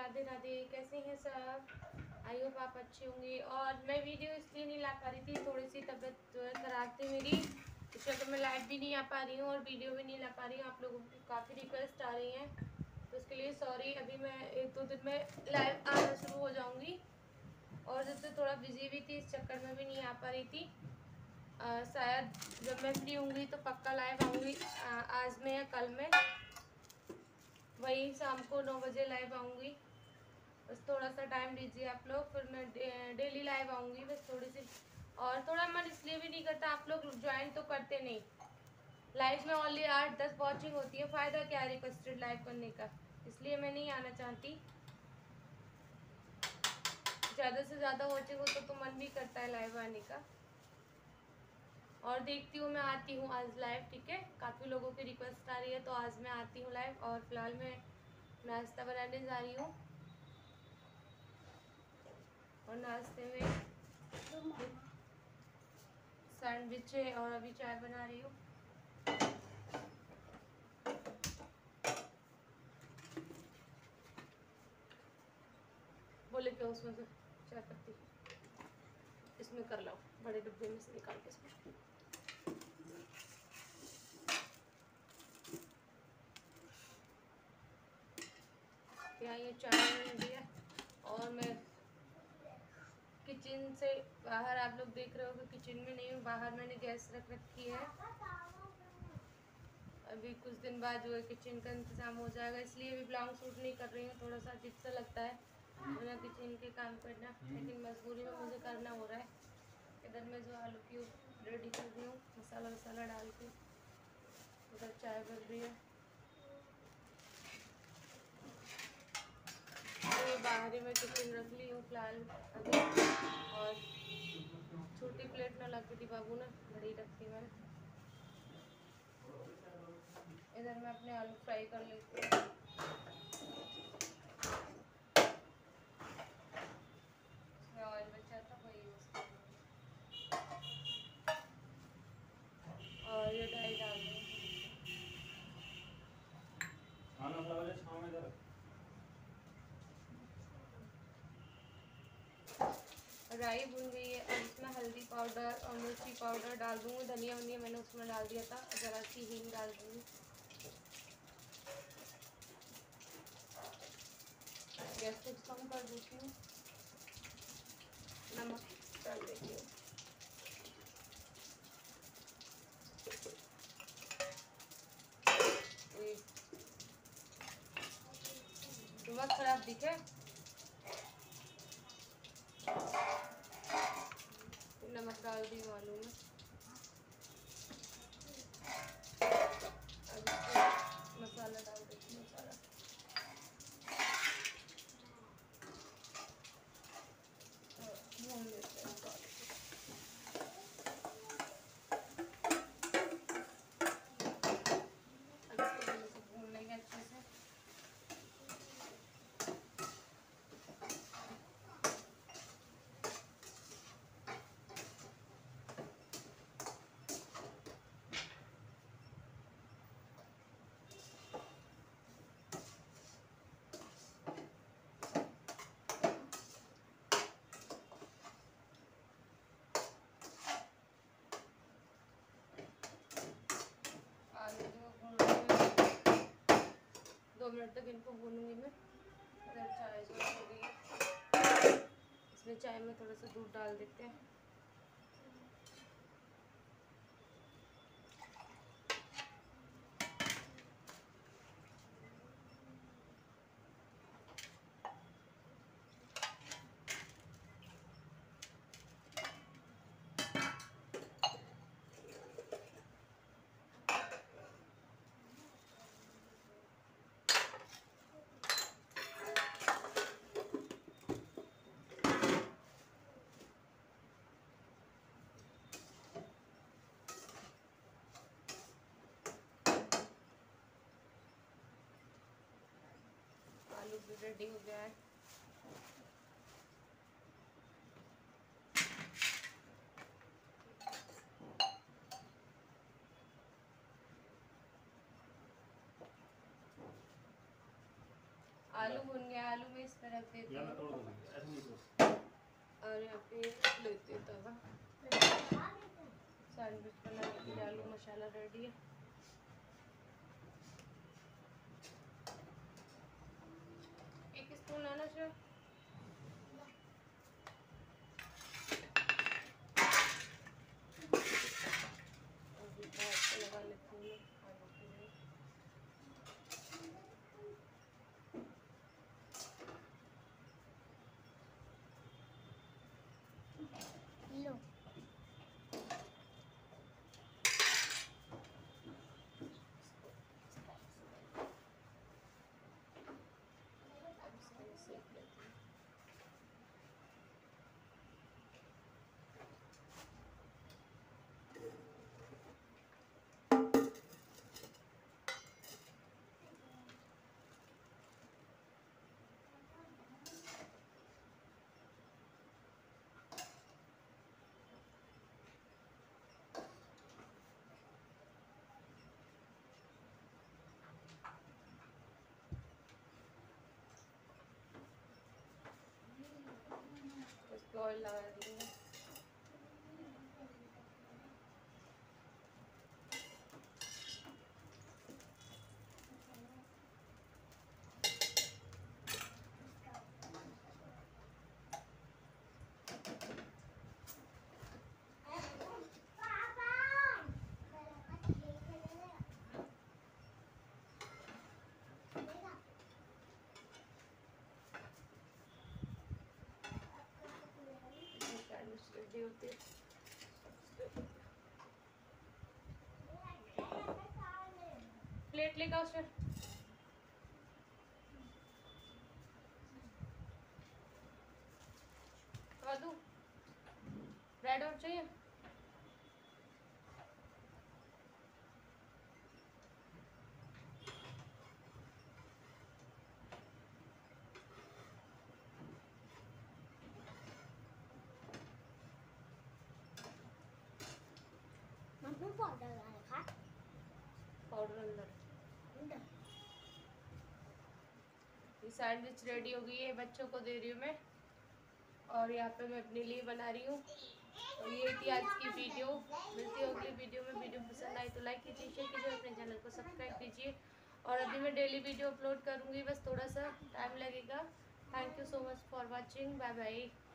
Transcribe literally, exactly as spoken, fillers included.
राधे राधे। कैसे हैं सब? आई होप आप अच्छे होंगे। और मैं वीडियो इसलिए नहीं ला पा रही थी, थोड़ी सी तबीयत जो है ख़राब थी मेरी, इस वजह मैं लाइव भी नहीं आ पा रही हूँ और वीडियो भी नहीं ला पा रही हूँ। आप लोगों की काफ़ी रिक्वेस्ट आ रही हैं, तो उसके लिए सॉरी। अभी मैं एक दो दिन में लाइव आना शुरू हो जाऊँगी, और जैसे थोड़ा बिजी भी थी, इस चक्कर में भी नहीं आ पा रही थी। आ, शायद जब मैं फ्री होंगी तो पक्का लाइव आऊँगी, आज में या कल में, वही शाम को नौ बजे लाइव आऊँगी। बस थोड़ा सा टाइम दीजिए आप लोग, फिर मैं डे, डेली लाइव आऊँगी। बस थोड़ी सी, और थोड़ा मन इसलिए भी नहीं करता, आप लोग ज्वाइन तो करते नहीं। लाइव में ओनली आठ दस वॉचिंग होती है, फ़ायदा क्या है रिक्वेस्टेड लाइव करने का, इसलिए मैं नहीं आना चाहती। ज़्यादा से ज़्यादा वॉचिंग हो तो, तो मन भी करता है लाइव आने का। और देखती हूँ, मैं आती हूँ आज लाइव, ठीक है। काफ़ी लोगों की रिक्वेस्ट आ रही है, तो आज मैं आती हूँ लाइव। और फिलहाल मैं नाश्ता बनाने जा रही हूँ, और नाश्ते में सैंडविच है, और अभी चाय बना रही हूँ। बोले क्या उसमें से चाय पत्ती इसमें कर लो, बड़े डिब्बे में से निकाल के इसमें। यहाँ ये चाय बन रही है, और मैं किचन से बाहर, आप लोग देख रहे हो कि किचन में नहीं हूँ, बाहर मैंने गैस रख रखी है। अभी कुछ दिन बाद जो है किचन का इंतज़ाम हो जाएगा, इसलिए भी ब्लॉग शूट नहीं कर रही हूँ। थोड़ा सा अजीब सा लगता है बिना किचन के काम करना, लेकिन मजबूरी में मुझे करना हो रहा है। इधर मैं जो आलू की रेडी कर रही हूँ, मसाला वसाला डाल के। उधर चाय बन रही है, तो ये बाहर ही मैं किचन रख ली हूँ फिलहाल अभी। और छोटी प्लेट ना लग थी बाबू ने, बड़ी रखी मैंने। इधर मैं अपने आलू फ्राई कर लेती हूँ। इसमें ऑयल बचा था, वही यूज़ करूँगी। और ये डाई डाल दूँगी। राई भुन गई है, अब इसमें हल्दी पाउडर और मिर्ची पाउडर डाल दूँगी। धनिया वनिया मैंने उसमें डाल दिया था, ज़रा सी हींग डाल दूँगी। गैस कुछ कम कर देती हूँ, नमक डाल देती हूँ। नमक खराब दिखे, नमक डाल दी आलू में। अब इसमें मसाला डाल देती हूँ सारा। भून लेते हैं इसको। अब इसको भून लेंगे अच्छे से। आलू को भून दो मिनट तक इनको भूनूंगी मैं। इधर चाय जो हो गई है, इसमें चाय में थोड़ा सा दूध डाल देते हैं। आलू भी रेडी हो गया है। आलू भुन गया, आलू में इस पर रख देती हूँ और यहाँ पे लेती हूँ तवा। सैंडविच बनाने के लिए आलू मसाला रेडी है। एक स्पून लाना चाहिए। लगा लेती हूँ आलू के लिए। लो ऑयल लगा देंगे। रेडी होते प्लेट लेगा उसमें दूँ। रेड और चाहिए। पाउडर अंदर। ये सैंडविच रेडी हो गई है, बच्चों को दे रही हूँ मैं और यहाँ पे मैं अपने लिए बना रही हूँ। तो ये थी आज की वीडियो। मिलती है अगली वीडियो में। वीडियो पसंद आई तो लाइक कीजिए, शेयर कीजिए, अपने चैनल को सब्सक्राइब कीजिए। और अभी मैं डेली वीडियो अपलोड करूँगी, बस थोड़ा सा टाइम लगेगा। Thank you so much for watching. Bye bye.